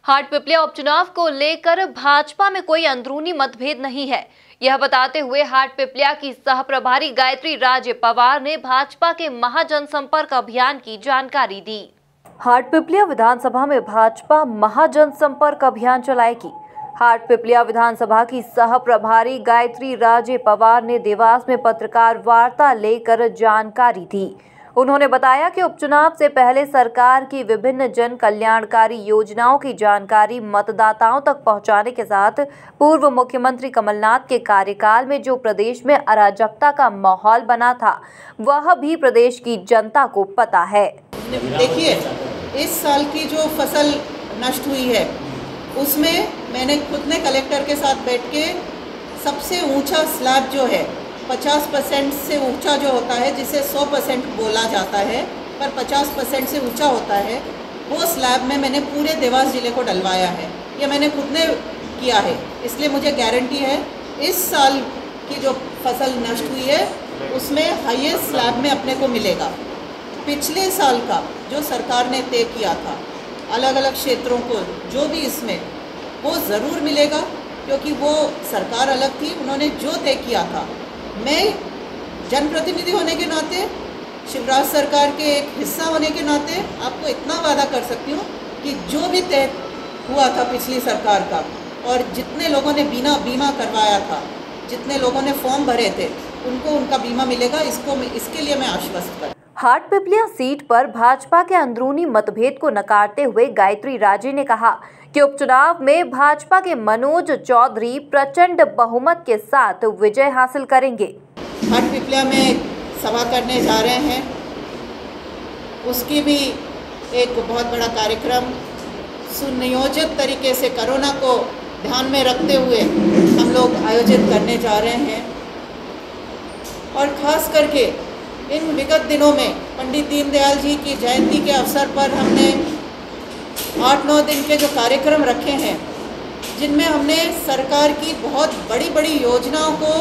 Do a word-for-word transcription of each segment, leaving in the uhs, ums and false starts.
हाटपिपलिया उपचुनाव को लेकर भाजपा में कोई अंदरूनी मतभेद नहीं है। यह बताते हुए हाटपिपलिया की सह प्रभारी गायत्री राजे पवार ने भाजपा के महाजनसंपर्क अभियान की जानकारी दी। हाटपिपलिया विधानसभा में भाजपा महाजनसंपर्क अभियान चलाएगी। हाटपिपलिया विधानसभा की सह प्रभारी गायत्री राजे पवार ने देवास में पत्रकार वार्ता लेकर जानकारी दी। उन्होंने बताया कि उपचुनाव से पहले सरकार की विभिन्न जन कल्याणकारी योजनाओं की जानकारी मतदाताओं तक पहुंचाने के साथ पूर्व मुख्यमंत्री कमलनाथ के कार्यकाल में जो प्रदेश में अराजकता का माहौल बना था, वह भी प्रदेश की जनता को पता है। देखिए, इस साल की जो फसल नष्ट हुई है उसमें मैंने खुद ने कलेक्टर के साथ बैठ के सबसे ऊंचा स्लैब जो है पचास परसेंट से ऊंचा जो होता है, जिसे सौ परसेंट बोला जाता है पर पचास परसेंट से ऊंचा होता है, वो स्लैब में मैंने पूरे देवास ज़िले को डलवाया है। ये मैंने खुद ने किया है, इसलिए मुझे गारंटी है इस साल की जो फसल नष्ट हुई है उसमें हाईएस्ट स्लैब में अपने को मिलेगा। पिछले साल का जो सरकार ने तय किया था अलग अलग क्षेत्रों को, जो भी इसमें, वो ज़रूर मिलेगा, क्योंकि वो सरकार अलग थी, उन्होंने जो तय किया था। मैं जनप्रतिनिधि होने के नाते, शिवराज सरकार के एक हिस्सा होने के नाते आपको इतना वादा कर सकती हूँ कि जो भी तय हुआ था पिछली सरकार का और जितने लोगों ने बिना बीमा करवाया था, जितने लोगों ने फॉर्म भरे थे, उनको उनका बीमा मिलेगा। इसको इसके लिए मैं आश्वस्त कर। हाटपिपलिया सीट पर भाजपा के अंदरूनी मतभेद को नकारते हुए गायत्री राजे ने कहा कि उपचुनाव में भाजपा के मनोज चौधरी प्रचंड बहुमत के साथ विजय हासिल करेंगे। हाटपिपलिया में सभा करने जा रहे हैं, उसकी भी एक बहुत बड़ा कार्यक्रम सुनियोजित तरीके से कोरोना को ध्यान में रखते हुए हम लोग आयोजित करने जा रहे हैं। और ख़ास करके इन विगत दिनों में पंडित दीनदयाल जी की जयंती के अवसर पर हमने आठ नौ दिन के जो कार्यक्रम रखे हैं, जिनमें हमने सरकार की बहुत बड़ी बड़ी योजनाओं को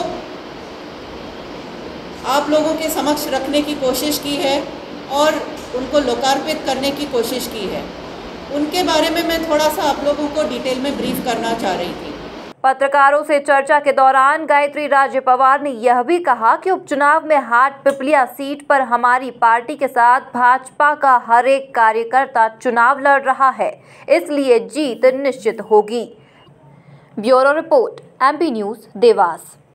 आप लोगों के समक्ष रखने की कोशिश की है और उनको लोकार्पित करने की कोशिश की है। उनके बारे में मैं थोड़ा सा आप लोगों को डिटेल में ब्रीफ करना चाह रही थी। पत्रकारों से चर्चा के दौरान गायत्री राजे पवार ने यह भी कहा कि उपचुनाव में हाटपिपलिया सीट पर हमारी पार्टी के साथ भाजपा का हर एक कार्यकर्ता चुनाव लड़ रहा है, इसलिए जीत निश्चित होगी। Bureau report, MP news, Dewas.